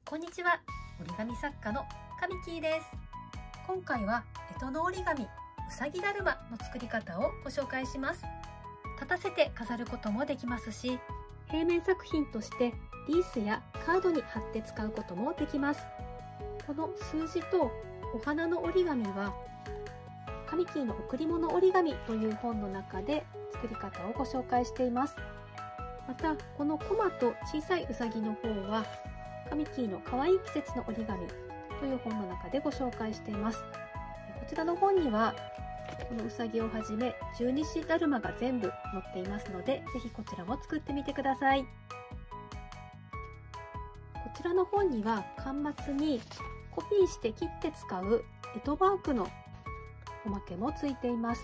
こんにちは、折り紙作家のかみきーです。今回は干支の折り紙うさぎだるまの作り方をご紹介します。立たせて飾ることもできますし、平面作品としてリースやカードに貼って使うこともできます。この数字とお花の折り紙はかみきーの贈り物折り紙という本の中で作り方をご紹介しています。またこのコマと小さいうさぎの方はかみきーのかわいい季節の折り紙という本の中でご紹介しています。こちらの本にはこのうさぎをはじめ十二支だるまが全部載っていますので、ぜひこちらも作ってみてください。こちらの本には巻末にコピーして切って使う干支マークのおまけもついています。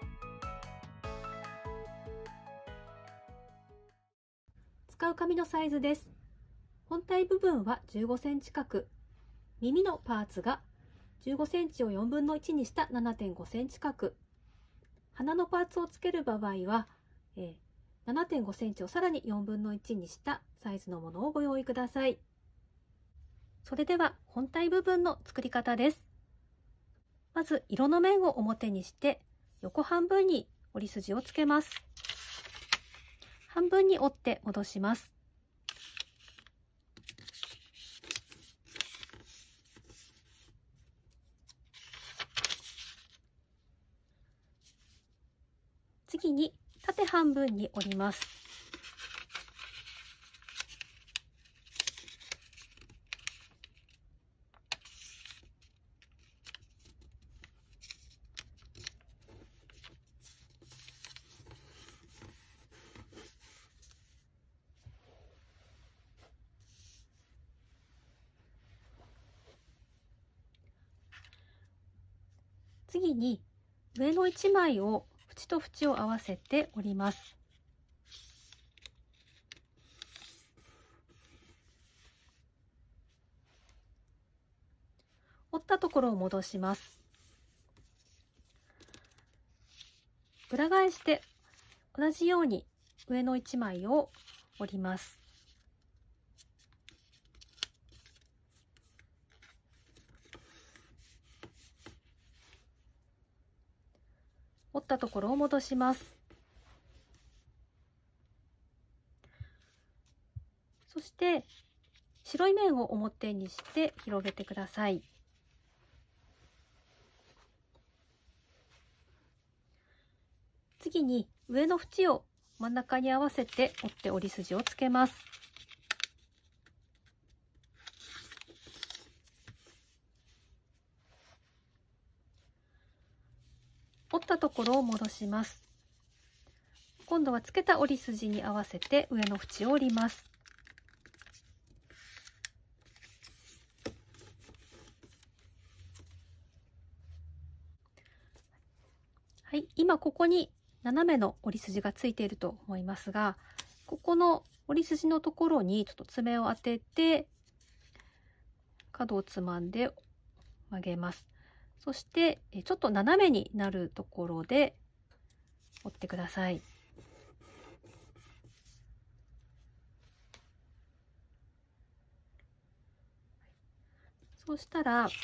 使う紙のサイズです。本体部分は15センチ角、耳のパーツが15センチを4分の1にした 7.5 センチ角、鼻のパーツをつける場合は、7.5 センチをさらに4分の1にしたサイズのものをご用意ください。それでは本体部分の作り方です。まず色の面を表にして横半分に折り筋をつけます。半分に折って戻します。次に縦半分に折ります。次に上の1枚を縁と縁を合わせて折ります。折ったところを戻します。裏返して同じように上の1枚を折ります。折ったところを戻します。そして白い面を表にして広げてください。次に上の縁を真ん中に合わせて折って折り筋をつけます。折ったところを戻します。今度はつけた折り筋に合わせて上の縁を折ります。はい、今ここに斜めの折り筋がついていると思いますが、ここの折り筋のところにちょっと爪を当てて角をつまんで曲げます。そしてちょっと斜めになるところで折ってください。そうしたらこ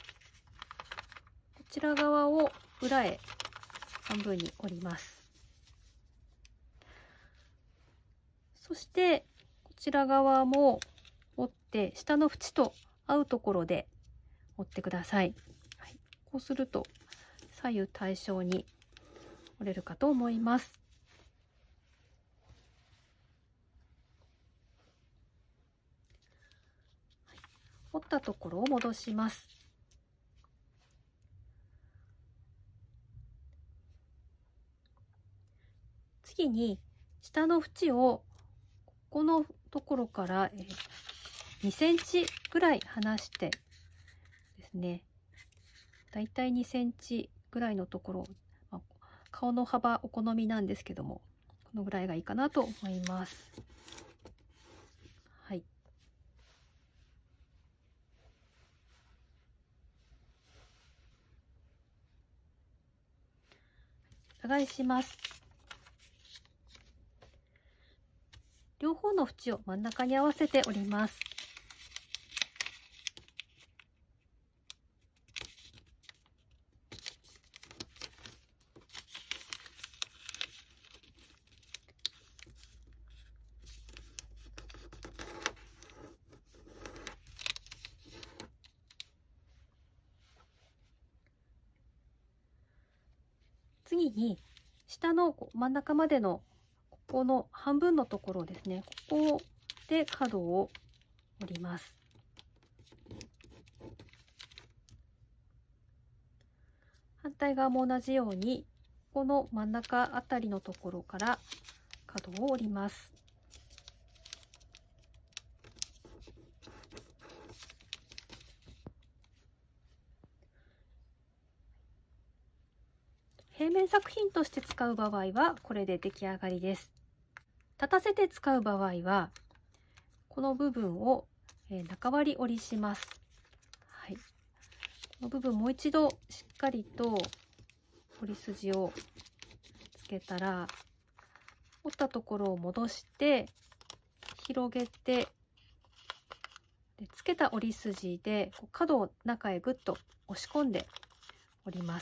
ちら側を裏へ半分に折ります。そしてこちら側も折って下の縁と合うところで折ってください。はい、こうすると左右対称に折れるかと思います。はい、折ったところを戻します。次に下の縁をここのところから2センチぐらい離してですね、だいたい2センチぐらいのところ、顔の幅お好みなんですけども、このぐらいがいいかなと思います。はい。裏返します。両方の縁を真ん中に合わせて折ります。 次に下の真ん中までのここの半分のところですね、ここで角を折ります。反対側も同じようにこの真ん中あたりのところから角を折ります。平面作品として使う場合はこれで出来上がりです。立たせて使う場合はこの部分を中割り折りします。はい、この部分もう一度しっかりと折り筋をつけたら、折ったところを戻して広げて、でつけた折り筋で角を中へぐっと押し込んで折ります。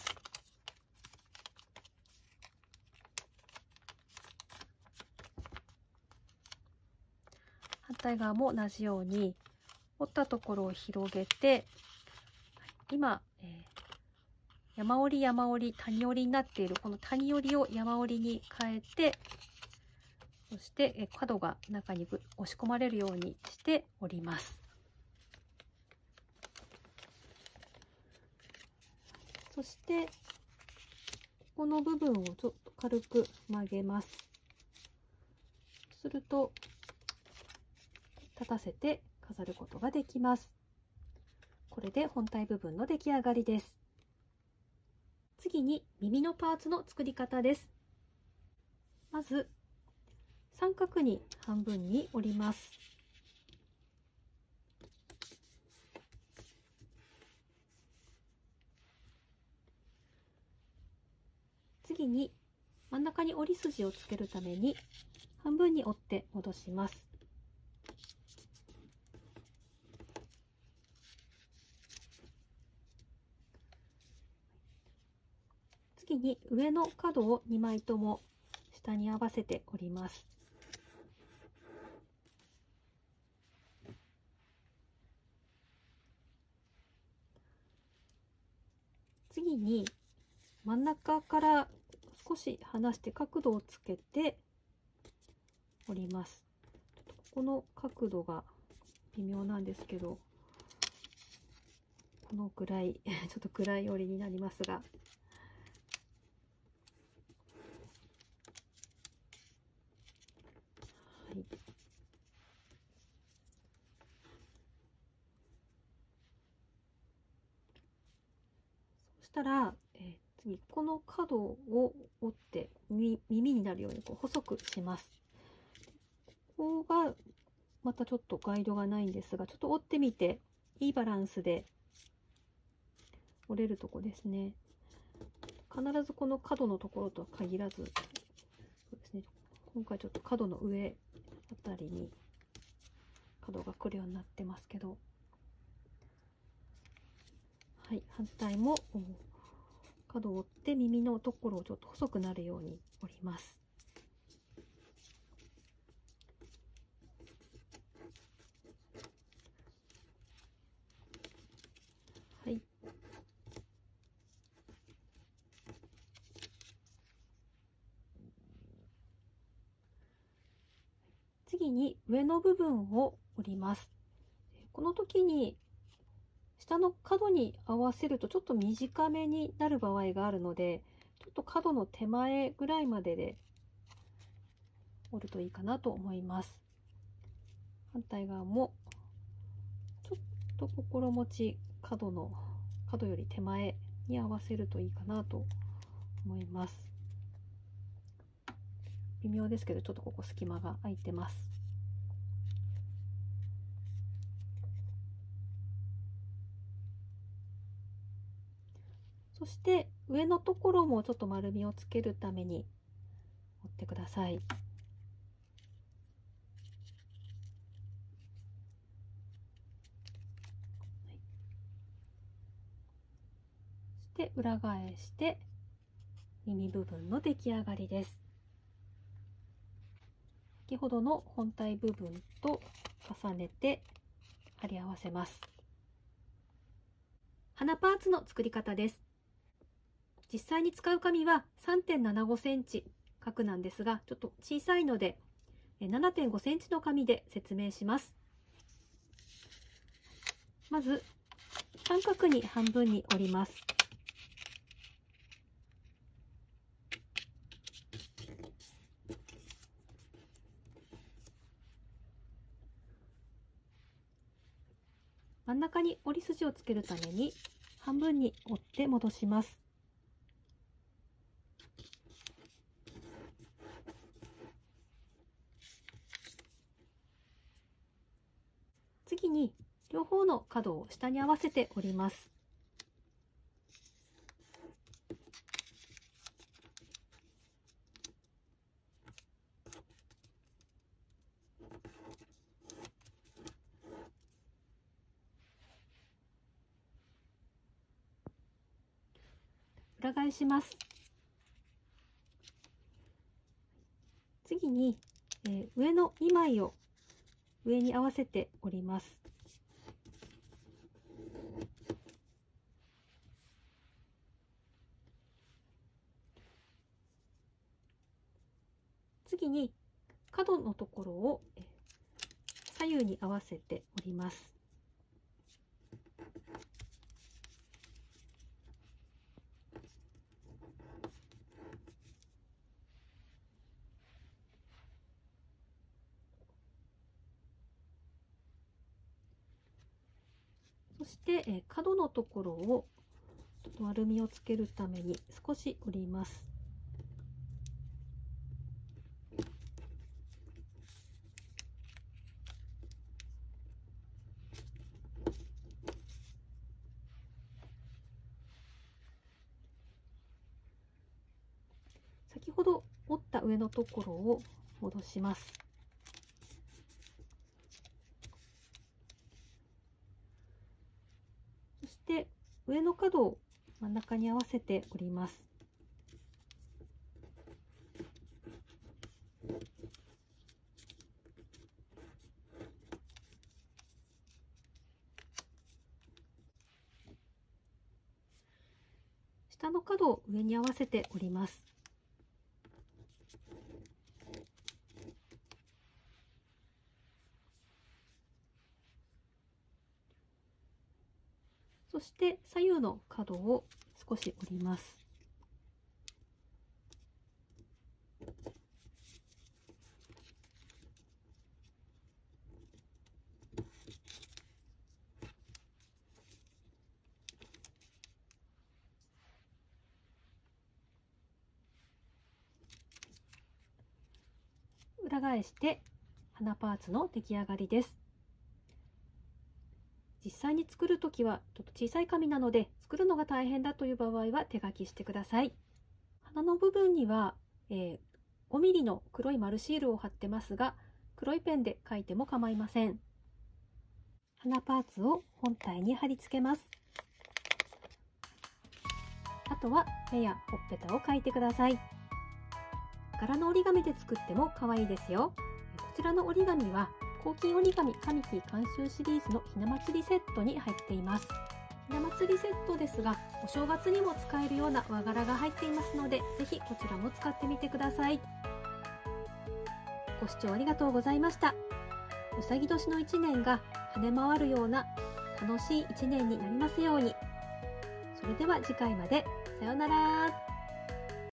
反対側も同じように折ったところを広げて、今、山折り山折り谷折りになっているこの谷折りを山折りに変えて、そして角が中に押し込まれるようにして折ります。そしてこの部分をちょっと軽く曲げます。すると立たせて飾ることができます。これで本体部分の出来上がりです。次に耳のパーツの作り方です。まず三角に半分に折ります。次に真ん中に折り筋をつけるために半分に折って戻します。次に上の角を2枚とも下に合わせて折ります。次に真ん中から少し離して角度をつけて折ります。ここの角度が微妙なんですけど、このぐらいちょっと暗い折りになりますが、はい、そしたら、次この角を折って耳になるように細くします。ここがまたちょっとガイドがないんですが、ちょっと折ってみていいバランスで折れるとこですね。必ずこの角のところとは限らず、そうですね、今回ちょっと角の上あたりに角が来るようになってますけど、はい、反対も角を折って耳のところをちょっと細くなるように折ります。はい。次に上の部分を折ります。この時に下の角に合わせるとちょっと短めになる場合があるので、ちょっと角の手前ぐらいまでで折るといいかなと思います。反対側もちょっと心持ち角より手前に合わせるといいかなと思います。微妙ですけど、ちょっとここ隙間が空いてます。そして上のところもちょっと丸みをつけるために折ってください。そして裏返して耳部分の出来上がりです。先ほどの本体部分と重ねて貼り合わせます。鼻パーツの作り方です。 実際に使う紙は 3.75 センチ角なんですが、ちょっと小さいので 7.5 センチの紙で説明します。まず三角に半分に折ります。真ん中に折り筋をつけるために半分に折って戻します。次に両方の角を下に合わせて折ります。裏返します。次に、上の2枚を上に合わせて折ります。次に角のところを左右に合わせて折ります。そして角のところをちょっと丸みをつけるために少し折ります。先ほど折った上のところを戻します。そして上の角を真ん中に合わせて折ります。下の角を上に合わせて折ります。そして左右の角を少し折ります。裏返して花パーツの出来上がりです。実際に作るときはちょっと小さい紙なので作るのが大変だという場合は手書きしてください。花の部分には、5ミリの黒い丸シールを貼ってますが、黒いペンで書いても構いません。花パーツを本体に貼り付けます。あとは目やほっぺたを描いてください。柄の折り紙で作っても可愛いですよ。こちらの折り紙は抗菌折り紙神木監修シリーズのひな祭りセットに入っています。ひな祭りセットですが、お正月にも使えるような和柄が入っていますので、ぜひこちらも使ってみてください。ご視聴ありがとうございました。うさぎ年の1年が跳ね回るような楽しい1年になりますように。それでは次回まで。さようなら。